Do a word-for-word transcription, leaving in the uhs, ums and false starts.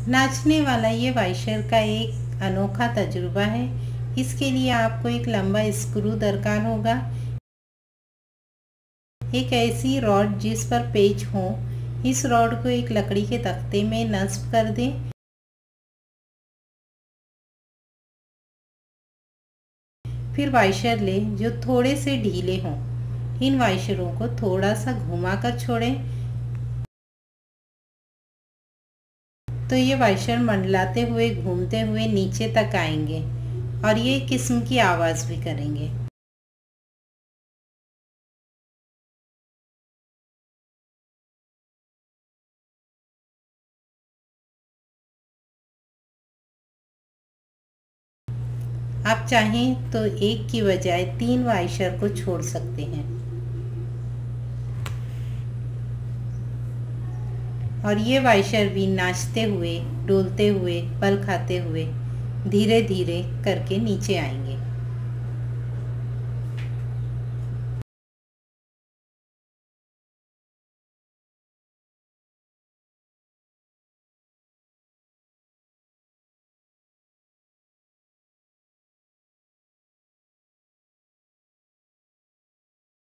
नाचने वाला ये वाइशर का एक अनोखा तजुर्बा है। इसके लिए आपको एक लंबा स्क्रू दरकार होगा, एक ऐसी रॉड जिस पर पेच हो। इस रॉड को एक लकड़ी के तख्ते में नस्ब कर दें। फिर वाइशर लें जो थोड़े से ढीले हों। इन वाइशरों को थोड़ा सा घुमाकर छोड़ें तो ये वाइशर मंडलाते हुए घूमते हुए नीचे तक आएंगे और ये किस्म की आवाज़ भी करेंगे। आप चाहें तो एक की बजाय तीन वाइशर को छोड़ सकते हैं और ये वाइशर भी नाचते हुए, डोलते हुए, पल खाते हुए धीरे धीरे करके नीचे आएंगे।